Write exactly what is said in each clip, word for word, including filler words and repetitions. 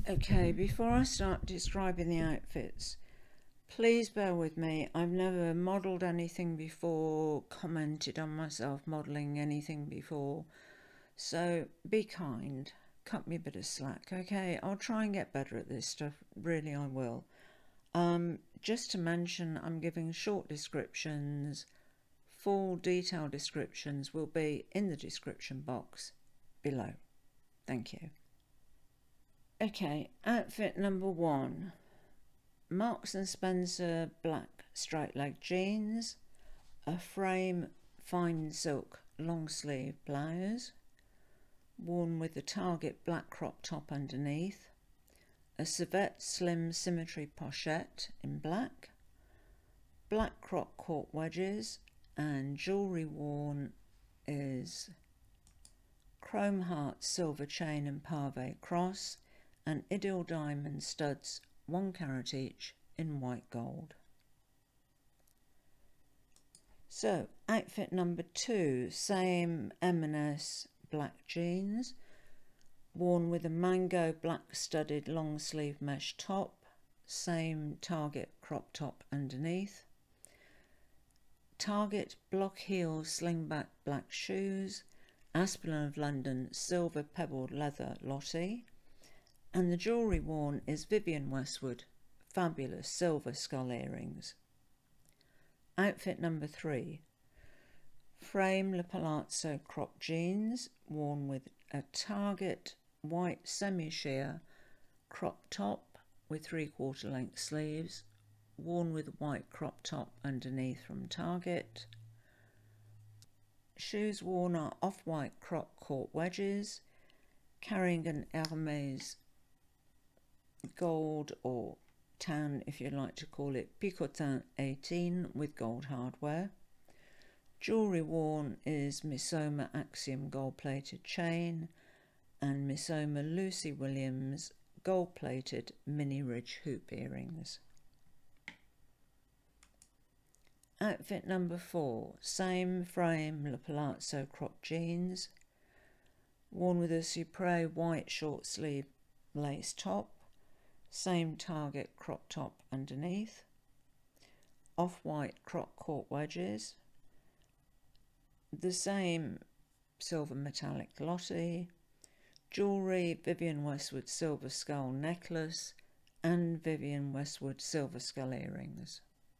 Okay, before I start describing the outfits, please bear with me. I've never modelled anything before, commented on myself modelling anything before, so be kind, cut me a bit of slack, okay? I'll try and get better at this stuff, really I will. Um, just to mention, I'm giving short descriptions. Full detailed descriptions will be in the description box below. Thank you. Okay, outfit number one. Marks and Spencer black straight leg jeans, a frame fine silk long sleeve blouse, worn with the Target black crop top underneath, a civet slim symmetry pochette in black, black crop cork wedges, and jewellery worn is chrome heart silver chain and pave cross, and Idyll diamond studs, one carat each, in white gold. So outfit number two, same M and S black jeans, worn with a mango black studded long sleeve mesh top, same Target crop top underneath, Target block heel slingback black shoes, Aspinal of London silver pebbled leather Lottie, and the jewellery worn is Vivienne Westwood fabulous silver skull earrings. Outfit number three, frame Le Palazzo crop jeans, worn with a Target white semi-sheer crop top with three-quarter length sleeves, worn with white crop top underneath from Target. Shoes worn are off-white crop cork wedges, carrying an Hermes gold or tan, if you like to call it, Picotin eighteen with gold hardware. Jewellery worn is Missoma Axiom gold-plated chain and Missoma Lucy Williams gold-plated mini ridge hoop earrings. Outfit number four, same frame Le Palazzo crop jeans, worn with a Supre white short sleeve lace top, same Target crop top underneath, off-white crop cork wedges, the same silver metallic Lottie, jewellery Vivienne Westwood silver skull necklace and Vivienne Westwood silver skull earrings.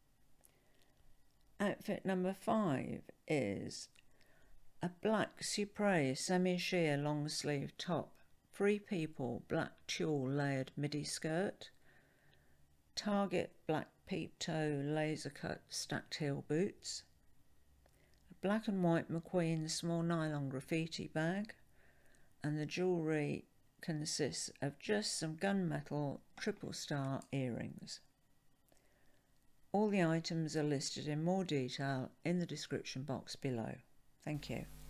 Outfit number five is a black Supre semi-sheer long sleeve top, Free People black tulle layered midi skirt, Target black peep toe laser cut stacked heel boots, a black and white McQueen small nylon graffiti bag, and the jewellery consists of just some gunmetal triple star earrings. All the items are listed in more detail in the description box below. Thank you.